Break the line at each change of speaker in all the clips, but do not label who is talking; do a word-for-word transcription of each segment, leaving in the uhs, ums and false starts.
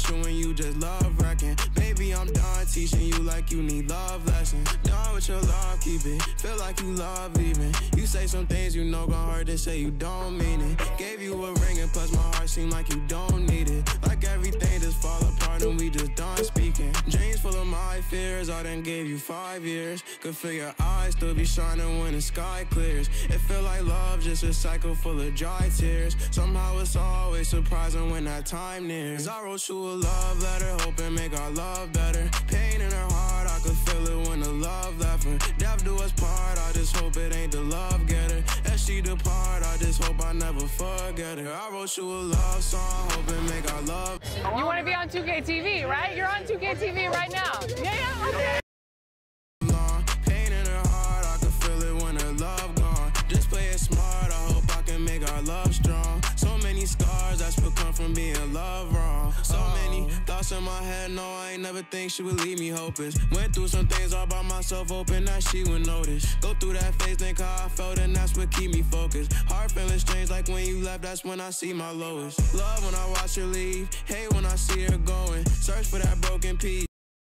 special when you just love wrecking. Baby, I'm done teaching you like you need love lessons. Done with your love, keep it. Feel like you love leaving. You say some things you know gon' hurt and say you don't mean it. Gave you a ring and plus my heart seem like you don't need it. Like everything just fall apart and we just done speaking. Dreams full of my fears, I done gave you five years. Could feel your eyes still be shining when the sky clears. It feel like love, just a cycle full of dry tears. Somehow it's always surprising when that time nears. I wrote you a love letter, hoping make our love better. Pain in her heart, I could feel it when the love left her. Death do us part, I just hope it ain't the love getter. As she depart, I just hope I never forget her. I wrote you a love song, hoping make our love.
You want to be on two K T V, right? You're on two K T V right now. Yeah, yeah, okay.
Pain in her heart, I can feel it when her love gone. Just play it smart, I hope I can make our love strong. So many scars that's become from being loved wrong. So many thoughts in my head, no, I ain't never think she would leave me hopeless. Went through some things all by myself, hoping that she would notice. Go through that phase, think how I felt, and that's what keep me focused. Heart feeling strange, like when you left, that's when I see my lowest. Love when I watch her leave, hate when I see her going. Search for that broken piece.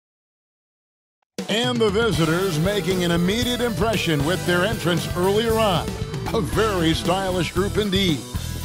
And the visitors making an immediate impression with their entrance earlier on. A very stylish group indeed.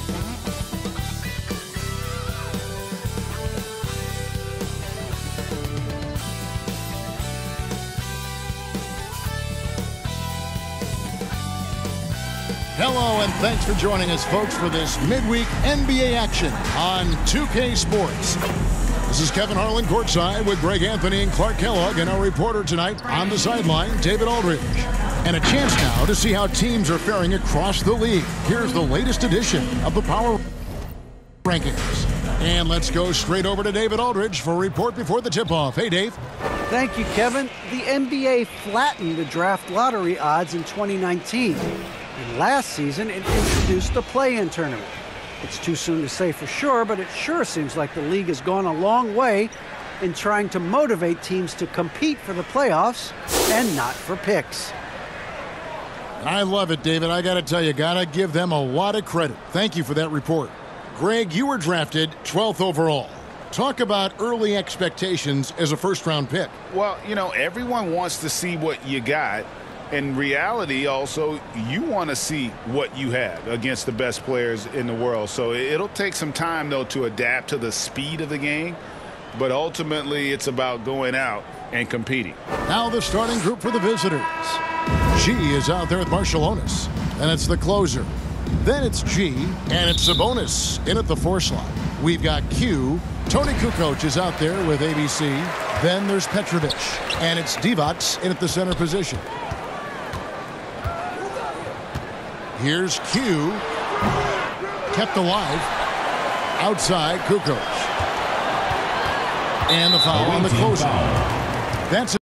Hello and thanks for joining us, folks, for this midweek N B A action on two K Sports. This is Kevin Harlan courtside with Greg Anthony and Clark Kellogg, and our reporter tonight on the sideline, David Aldridge. And a chance now to see how teams are faring across the league. Here's the latest edition of the Power Rankings. And let's go straight over to David Aldridge for a report before the tip-off. Hey, Dave.
Thank you, Kevin. The N B A flattened the draft lottery odds in twenty nineteen. And last season, it introduced the play-in tournament. It's too soon to say for sure, but it sure seems like the league has gone a long way in trying to motivate teams to compete for the playoffs and not for picks.
I love it, David. I got to tell you, got to give them a lot of credit. Thank you for that report. Greg, you were drafted twelfth overall. Talk about early expectations as a first-round pick.
Well, you know, everyone wants to see what you got. In reality, also, you want to see what you have against the best players in the world. So it'll take some time, though, to adapt to the speed of the game. But ultimately, it's about going out and competing.
Now the starting group for the visitors. G is out there with Marciulionis, and it's the closer. Then it's G, and it's Sabonis in at the four slot. We've got Q. Tony Kukoc is out there with A B C. Then there's Petrovic, and it's Divac in at the center position. Here's Q, kept alive, outside Kukoc. And the foul on the closer. That's